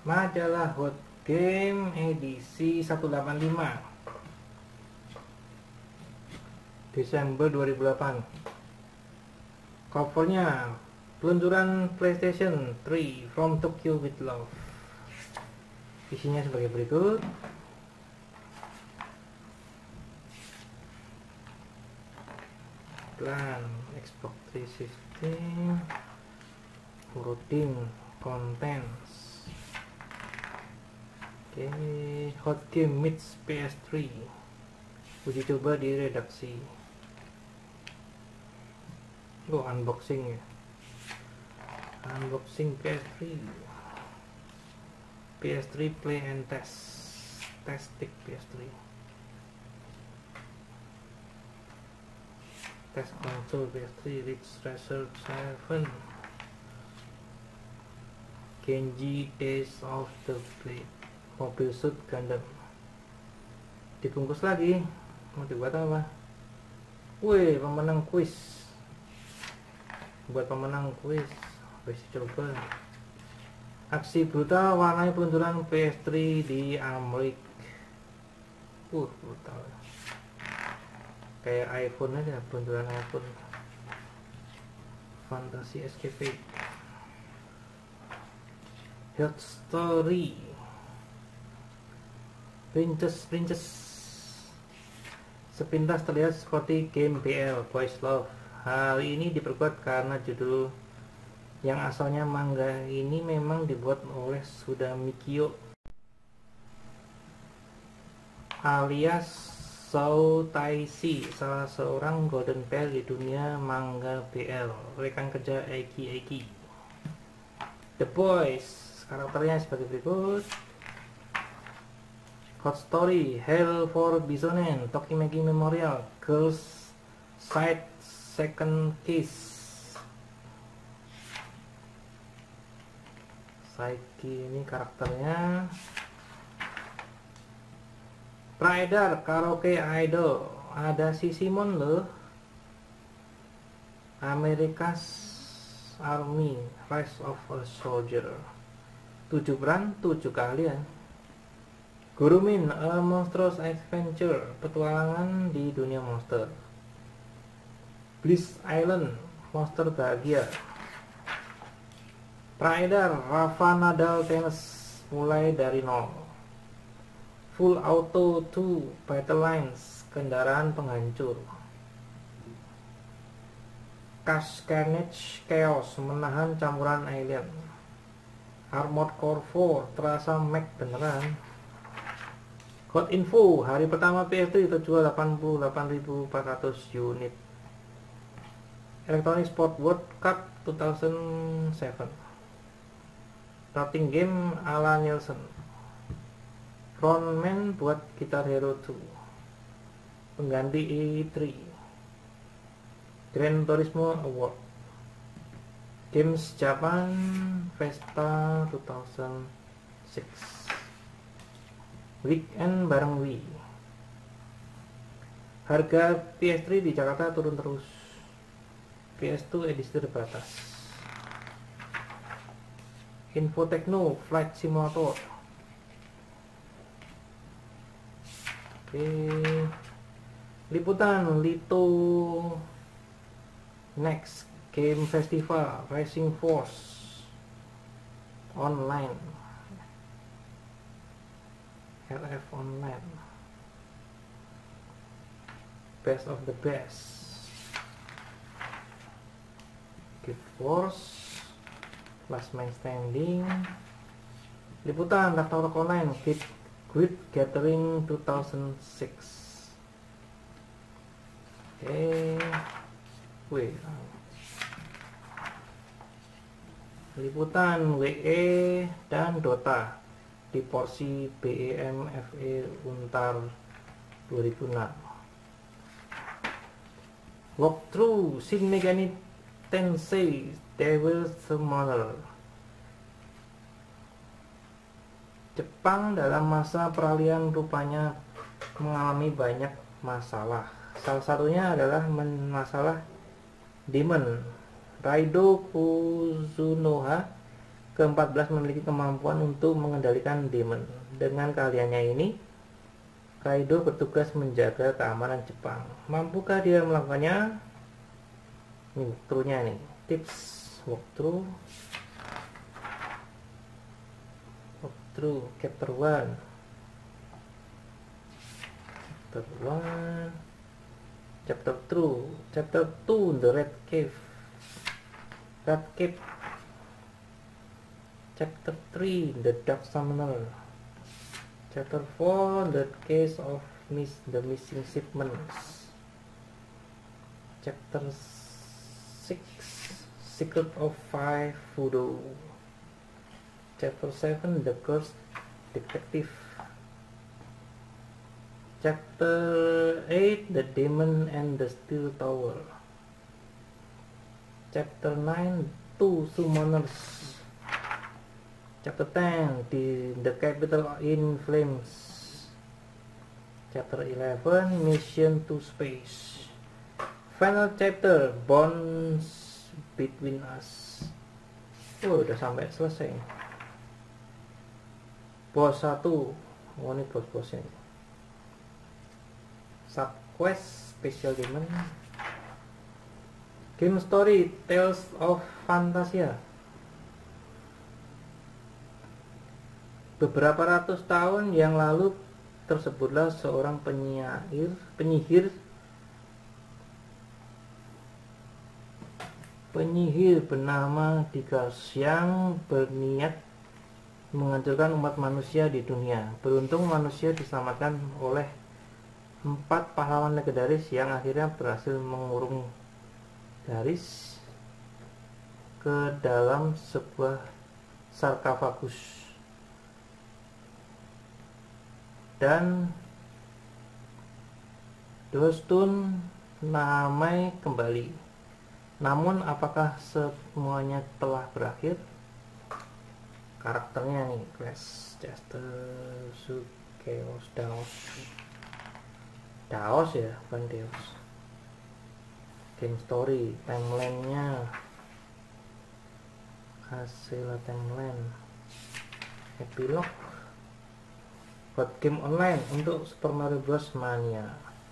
Majalah Hot Game edisi 185 Desember 2008. Covernya peluncuran PlayStation 3 from Tokyo with Love. Isinya sebagai berikut. Plan Xbox 360, loading contents. Oke, Hot Game meets PS3, uji coba di redaksi. Unboxing ya, unboxing PS3 play and test stick PS3, test console PS3, Ridge Racer 7, Genji Days of the Blade, Mobile Suit Gundam. Dibungkus lagi, mau dibuat apa? Wih, pemenang kuis. Buat pemenang kuis, harus coba. Aksi brutal warnai peluncuran PS3 di Amerika. Brutal. Kayak iPhone aja, peluncuran iPhone. Fantasy Escape, Health Story, Princess. Sepintas terlihat seperti game BL Boys Love. Hal ini diperkuat karena judul yang asalnya manga ini memang dibuat oleh Suda Mikio alias Sou Taisi, salah seorang golden pair di dunia manga BL, rekan kerja Eiki. The Boys, karakternya sebagai berikut. Hot Story, Hell for Bisonen, Tokimeki Memorial, Girls Side Second Kiss, Saiki ini karakternya. Rider Karaoke Idol, ada si Simon loh. America's Army, Rise of a Soldier, 7 peran 7 keahlian. Gurumin, A Monstrous Adventure, petualangan di dunia monster. Bliss Island, monster bahagia. Rider Rafa Nadal Tennis, mulai dari nol. Full Auto 2 Battle Lines, kendaraan penghancur. Crash Carnage Chaos, menahan campuran alien. Armored Core 4, terasa mech beneran. Hot Info, hari pertama PS3 terjual 88.400 unit. Electronic Sport World Cup 2007, Starting game ala Nielsen. Frontman buat Guitar Hero 2, pengganti E3. Gran Turismo Award, Games Japan Festa 2006, Weekend bareng Wii. Harga PS3 di Jakarta turun terus, PS2 edisi terbatas. Info Techno Flight Simulator. Oke. Liputan Lito Next Game Festival Racing Force Online, LF Online, Best of the Best, Guild Wars, Last Man Standing. Liputan Daftar Online Guild Gathering 2006. Liputan WE dan Dota di porsi BEMFE Untar 2006. Walkthrough Shin Megami Tensei Devil's Summoner. Jepang dalam masa peralihan rupanya mengalami banyak masalah. Salah satunya adalah masalah Demon. Raido Kuzunoha ke-14 memiliki kemampuan untuk mengendalikan demon. Dengan keahliannya ini, Kaido bertugas menjaga keamanan Jepang. Mampukah dia melakukannya? Ini walkthrough-nya nih. Tips walkthrough chapter 1. Chapter 2 The Red Cave. Chapter 3 The Dark Summoner. Chapter 4 The Case of the Missing Shipments. Chapter 6 Secret of Five Voodoo. Chapter 7 The Cursed Detective. Chapter 8 The Demon and the Steel Tower. Chapter 9 Two Summoners. Chapter 10 The Capital in Flames. Chapter 11 Mission to Space. Final chapter Bonds Between Us. Oh, udah sampai selesai. Boss 1. Oh, ini bos-bosnya. Subquest Special Demon. Game Story Tales of Phantasia. Beberapa ratus tahun yang lalu tersebutlah seorang penyihir bernama Digas yang berniat menghancurkan umat manusia di dunia. Beruntung manusia diselamatkan oleh 4 pahlawan legendaris yang akhirnya berhasil mengurung Garis ke dalam sebuah sarkofagus dan Dostun Namai kembali. Namun apakah semuanya telah berakhir? Karakternya nih, Clash, Chester, Sukeos, Daos ya, bukan Deos. Game story, timeline-nya, hasil timeline, epilog, buat game online untuk Super Mario Bros. Mania.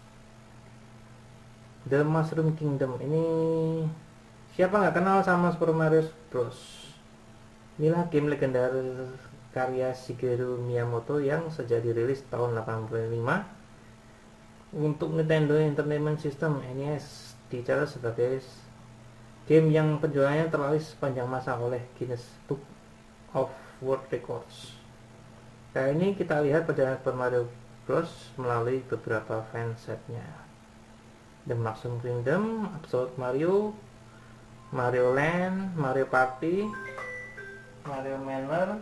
The Mushroom Kingdom, ini siapa nggak kenal sama Super Mario Bros. Inilah game legendaris karya Shigeru Miyamoto yang sejak dirilis tahun 85 untuk Nintendo Entertainment System (NES), dicatat sebagai game yang penjualannya terlalu sepanjang masa oleh Guinness Book of World Records. Kali ini kita lihat perjalanan Super Mario Bros. Melalui beberapa fansetnya. The Mushroom Kingdom, Absolute Mario, Mario Land, Mario Party, Mario Manor,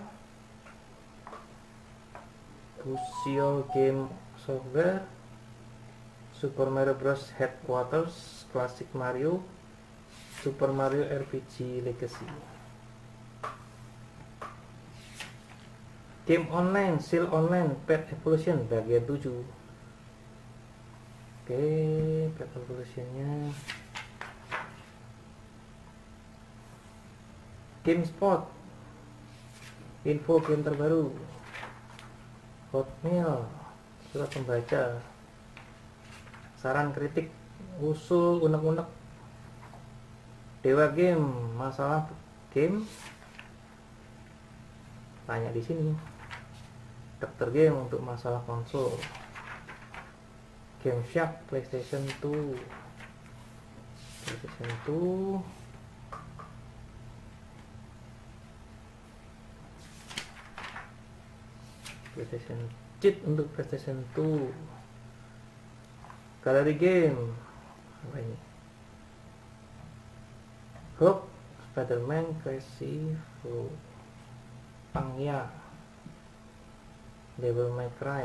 Pusio Game Software, Super Mario Bros. Headquarters, Classic Mario, Super Mario RPG Legacy. Game online, Seal Online, Pet Evolution bagian 7. Oke, Pet Evolutionnya. GameSpot, info game terbaru. Hotmail, surat pembaca, saran kritik, usul unek-unek. Dewa Game, masalah game, tanya di sini. Dokter Game untuk masalah konsol. Game Shark PlayStation 2. PlayStation Cheat untuk PlayStation 2. Gallery Game, apa ini? Hook, Spider-Man, Crazy Fruit, Pangya, Devil May Cry,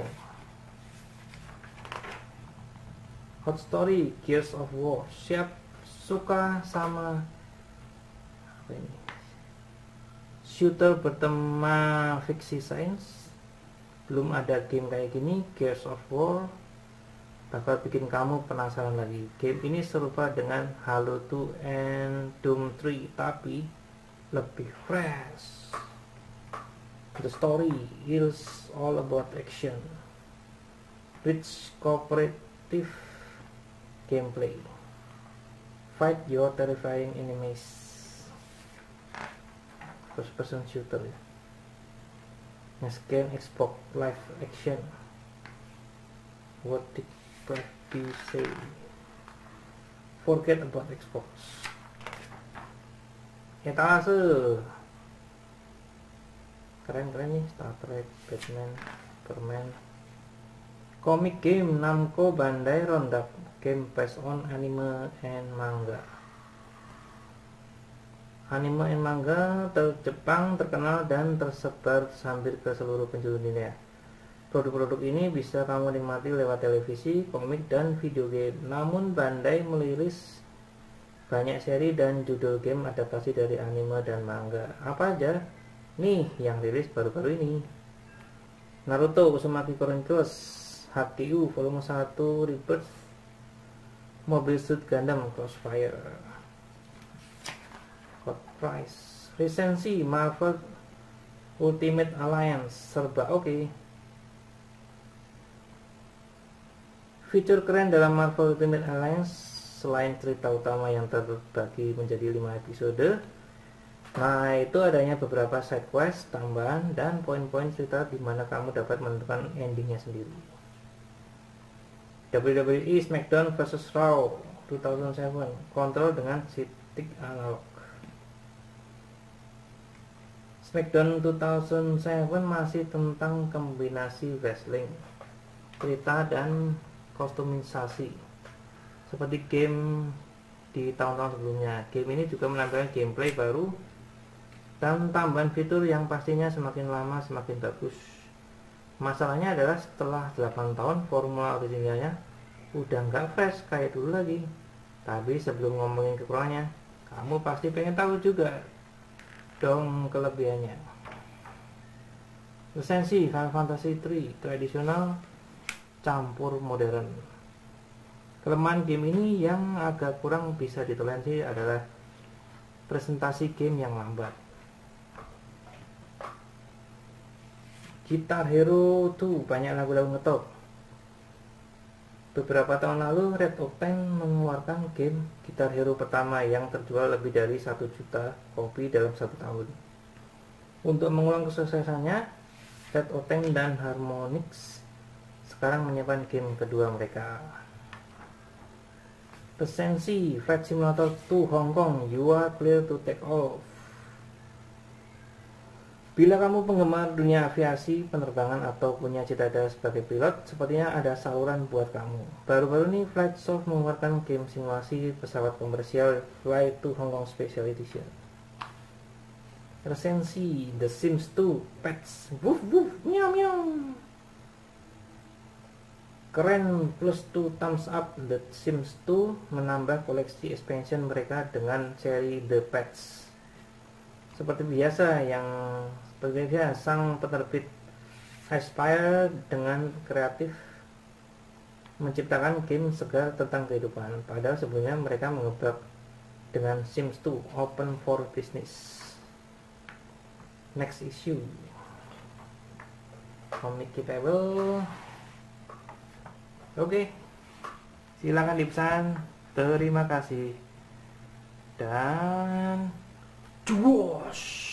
Hot Story, Gears of War. Siap suka sama apa ini? Shooter bertema fiksi sains. Belum ada game kayak gini. Gears of War bakal bikin kamu penasaran lagi. Game ini serupa dengan Halo 2 and Doom 3, tapi lebih fresh. The story is all about action, rich cooperative gameplay, fight your terrifying enemies, first person shooter ya. Next game Xbox live action. What did Prati say? Forget about Xbox. Etalase. Keren-keren nih, Star Trek, Batman, Superman. Comic game Namco Bandai Roundup, game based on anime and manga. Anime and manga Jepang terkenal dan tersebar hampir ke seluruh penjuru dunia. Produk-produk ini bisa kamu nikmati lewat televisi, komik, dan video game. Namun Bandai merilis banyak seri dan judul game adaptasi dari anime dan manga. Apa aja? Nih yang rilis baru-baru ini. Naruto Uzumaki Chronicles HTU Volume 1 Rebirth, Mobile Suit Gundam Crossfire, Hot Price, resensi Marvel Ultimate Alliance serba oke. Fitur keren dalam Marvel Ultimate Alliance selain cerita utama yang terbagi menjadi 5 episode, nah itu adanya beberapa side quest tambahan dan poin-poin cerita di mana kamu dapat menentukan endingnya sendiri. WWE SmackDown vs Raw 2007 kontrol dengan stick analog. SmackDown 2007 masih tentang kombinasi wrestling, cerita, dan kostumisasi seperti game di tahun-tahun sebelumnya. Game ini juga menampilkan gameplay baru dan tambahan fitur yang pastinya semakin lama semakin bagus. Masalahnya adalah setelah 8 tahun formula originalnya udah nggak fresh kayak dulu lagi. Tapi sebelum ngomongin kekurangannya, kamu pasti pengen tahu juga dong kelebihannya. Resensi Final Fantasy 3 tradisional campur modern. Kelemahan game ini yang agak kurang bisa ditoleransi adalah presentasi game yang lambat. Guitar Hero 2 banyak lagu-lagu ngetop. Beberapa tahun lalu Red Octane mengeluarkan game Guitar Hero pertama yang terjual lebih dari 1 juta kopi dalam 1 tahun. Untuk mengulang kesuksesannya, Red Octane dan Harmonix sekarang menyiapkan game kedua mereka. Resensi Flight Simulator 2 Hong Kong, you are clear to take off. Bila kamu penggemar dunia aviasi, penerbangan, atau punya cita-cita sebagai pilot, sepertinya ada saluran buat kamu. Baru-baru ini Flightsoft mengeluarkan game simulasi pesawat komersial Flight to Hong Kong Special Edition. Resensi The Sims 2 Pets, woof woof, meow meow. Keren plus 2 thumbs up. The Sims 2 menambah koleksi expansion mereka dengan seri The Pets. Seperti biasa, sang penerbit Aspyr dengan kreatif menciptakan game segar tentang kehidupan. Padahal sebelumnya mereka mengebak dengan Sims 2 Open for Business. Next issue, Comic Capable. Oke, silakan dipesan. Terima kasih. Dan Josh.